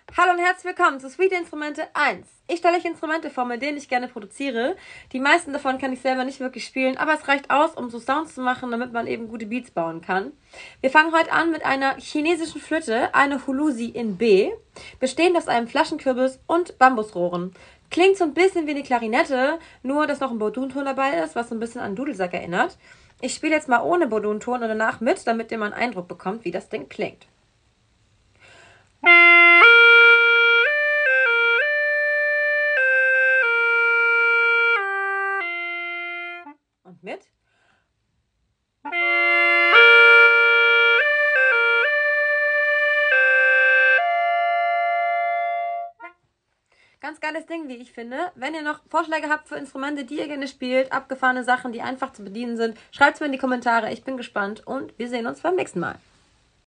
Hallo und herzlich willkommen zu Sweet Instrumente 1. Ich stelle euch Instrumente vor, mit denen ich gerne produziere. Die meisten davon kann ich selber nicht wirklich spielen, aber es reicht aus, um so Sounds zu machen, damit man eben gute Beats bauen kann. Wir fangen heute an mit einer chinesischen Flöte, eine Hulusi in B, bestehend aus einem Flaschenkürbis und Bambusrohren. Klingt so ein bisschen wie eine Klarinette, nur dass noch ein Bordunton dabei ist, was so ein bisschen an Dudelsack erinnert. Ich spiele jetzt mal ohne Bordunton und danach mit, damit ihr mal einen Eindruck bekommt, wie das Ding klingt. Und mit. Ganz geiles Ding, wie ich finde. Wenn ihr noch Vorschläge habt für Instrumente, die ihr gerne spielt, abgefahrene Sachen, die einfach zu bedienen sind, schreibt es mir in die Kommentare. Ich bin gespannt und wir sehen uns beim nächsten Mal.